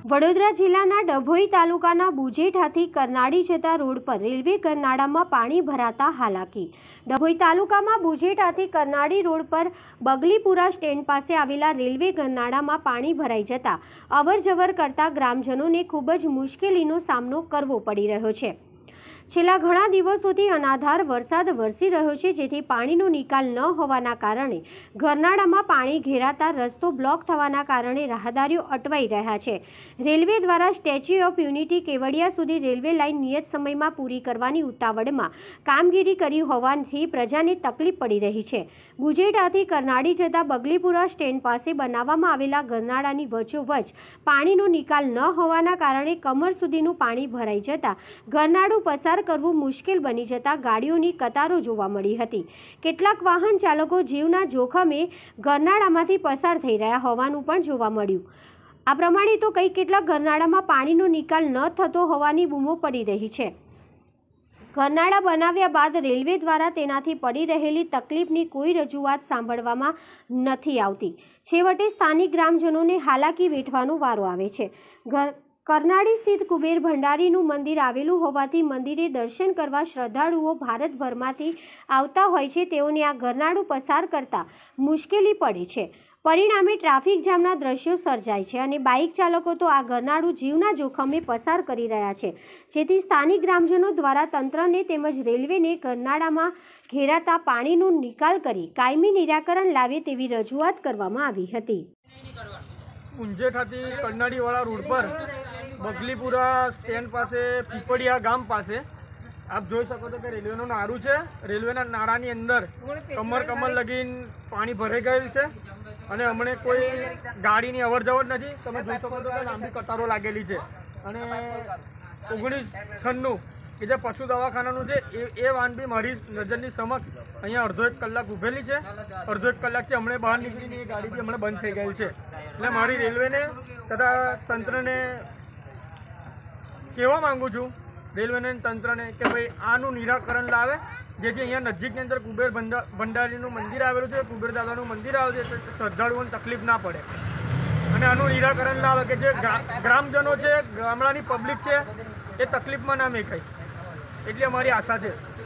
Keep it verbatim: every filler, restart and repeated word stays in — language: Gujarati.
વડોદરા જિલ્લાના ડભોઈ તાલુકાના બુજેઠાથી કરનાળી જતા રોડ પર રેલવે ગરનાળામાં પાણી ભરાતા હાલાકી। ડભોઈ તાલુકામાં બુજેઠાથી કરનાળી રોડ પર બગલીપુરા સ્ટેન્ડ પાસે આવેલા રેલવે ગરનાળામાં પાણી ભરાઈ જતા અવરજવર કરતા ગ્રામજનોને ખૂબ જ મુશ્કેલીનો સામનો કરવો પડી રહ્યો છે। છેલ્લા ઘણા દિવસોથી અનાધાર વરસાદ વરસી રહ્યો છે, જેથી પાણીનો નિકાલ ન હોવાના કારણે ગરનાળામાં પાણી ઘેરાતા રસ્તો બ્લોક થવાના કારણે રાહદારીઓ અટવાઈ રહ્યા છે। રેલવે દ્વારા સ્ટેચ્યુ ઓફ યુનિટી કેવડિયા સુધી રેલવે લાઇન નિયત સમયમાં પૂરી કરવાની ઉતાવળમાં કામગીરી કરી હોવાથી પ્રજાને તકલીફ પડી રહી છે। બુજેઠાથી કરનાળી જતા બગલીપુરા સ્ટેન્ડ પાસે બનાવવામાં આવેલા ગરનાળાની વચ્ચોવચ્ચ પાણીનો નિકાલ ન હોવાના કારણે કમર સુધીનું પાણી ભરાઈ જતા ગરનાળું પસાર કરવું મુશ્કેલ બની જતા ગાડીઓની કતારો જોવા મળી હતી। કેટલાક વાહન ચાલકો જીવના જોખમે ગરનાળામાંથી પસાર થઈ રહ્યા હોવાનું પણ જોવા મળ્યું। આ પ્રમાણે તો કઈ કેટલાક ગરનાળામાં પાણીનો નિકાલ ન થતો હોવાની બૂમો પડી રહી છે। ગરનાળા બનાવ્યા બાદ રેલવે દ્વારા તેનાથી પડી રહેલી તકલીફની કોઈ રજૂઆત સાંભળવામાં નથી આવતી। છેવટે સ્થાનિક ગ્રામજનોને હાલાકી વેઠવાનો વારો આવે છે। કરનાળી સ્થિત કુબેર ભંડારીનું મંદિર આવેલું હોવાથી મંદિરે દર્શન કરવા શ્રદ્ધાળુઓ ભારતભરમાંથી આવતા હોય છે। તેઓને આ ગરનાળું પસાર કરતા મુશ્કેલી પડે છે। પરિણામે ટ્રાફિક જામના દ્રશ્યો સર્જાય છે અને બાઇક ચાલકો તો આ ગરનાળું જીવના જોખમે પસાર કરી રહ્યા છે, જેથી સ્થાનિક ગ્રામજનો દ્વારા તંત્રને તેમજ રેલવેને ગરનાળામાં ઘેરાતા પાણીનો નિકાલ કરી કાયમી નિરાકરણ લાવે તેવી રજૂઆત કરવામાં આવી હતી। બુજેઠાથી કરનાળીવાળા રોડ પર બગલીપુરા સ્ટેન્ડ પાસે પીપળિયા ગામ પાસે આપ જોઈ શકો છો કે રેલવેનું નાળું છે। રેલવેના નાળાની અંદર કમર કમર લગીન પાણી ભરાઈ ગયેલ છે અને હમણાં કોઈ ગાડીની અવર જવર નથી। તમે જોઈ શકો છો કે લાંબી કતારો લાગેલી છે અને ઓગણીસ છન્નું કે જે પશુ દવાખાનાનું છે એ એ વાન બી મારી નજરની સમક્ષ અહીંયા અડધો એક કલાક ઊભેલી છે। અડધો એક કલાકથી હમણાં બહાર નીકળીને એ ગાડી બી હમણાં બંધ થઈ ગઈ છે। એટલે મારી રેલવેને તથા તંત્રને કહેવા માગું છું, રેલવેને તંત્રને કે ભાઈ આનું નિરાકરણ લાવે, જેથી અહીંયા નજીકની અંદર કુબેર ભંડારીનું મંદિર આવેલું છે, કુબેર દાદાનું મંદિર આવે છે, શ્રદ્ધાળુઓને તકલીફ ના પડે અને આનું નિરાકરણ લાવે કે જે ગ્રામજનો છે, ગામડાની પબ્લિક છે, એ તકલીફમાં ના મેકાય, એટલી અમારી આશા છે।